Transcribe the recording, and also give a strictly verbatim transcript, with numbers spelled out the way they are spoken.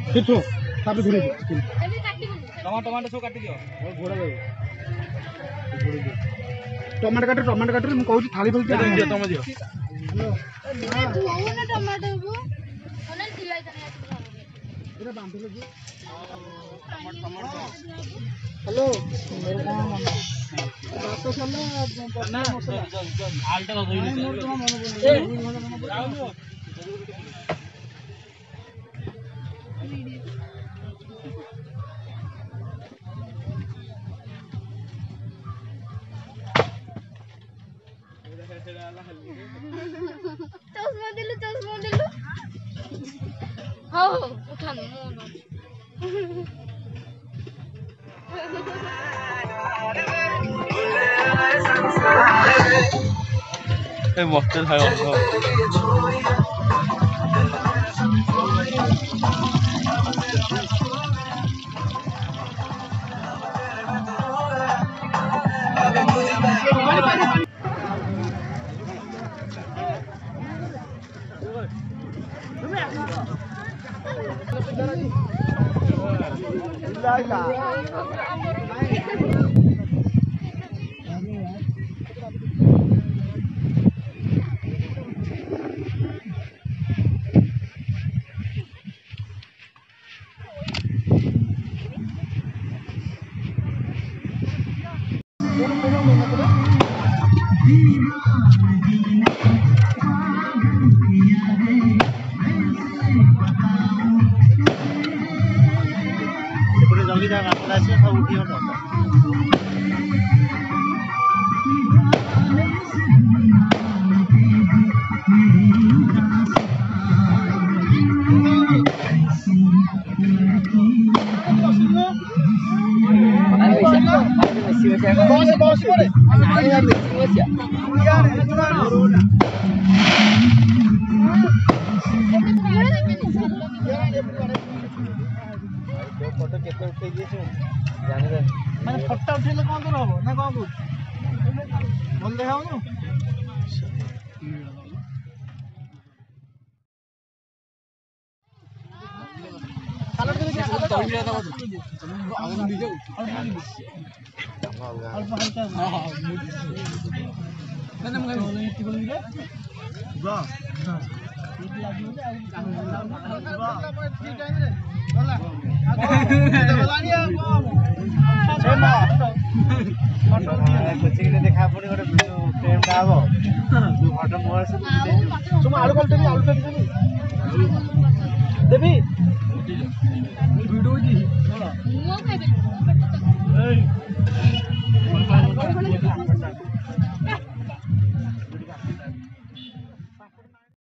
किथो तापर घुरे tomato tomato सब काटी दियो घोड़ा दे टमाटो काट टमाटो काट मैं कहूँ थाली बोलते दियो तुम दियो हेलो तू हो ना टमाटो बो ओना सिलाई तने एरा बांध ले हेलो मेरे को मन बात तो चल ना आलटा तो धोई ले मोर तो मन बोल चश्मा दिलु चश्मा दिलु हां उठा न ए मस्त है जल्दी जाना से सब उठियो ना बॉस बॉस करे नहीं यार समस्या यार फोटो केते उठे दिए जाने दे माने फोटो उठेले कोन तो रहबो ना कोन बोल बोल देखाओ न सालट के तो मिला था आगे दी जाओ अल्प हल्का हां हां मैंने मगर इतनी बोल दिया वाह एक लागी हो जाए वाह ठीक टाइम रे बोला बोलानिया छेमा फोटो कोचिंग ने देखा पड़ी गोटे वीडियो फ्रेम का आबो तू फोटो मोर से तुम आलू कल देबी आलू देबी देबी वीडियो जी बोला मो खाइबे ए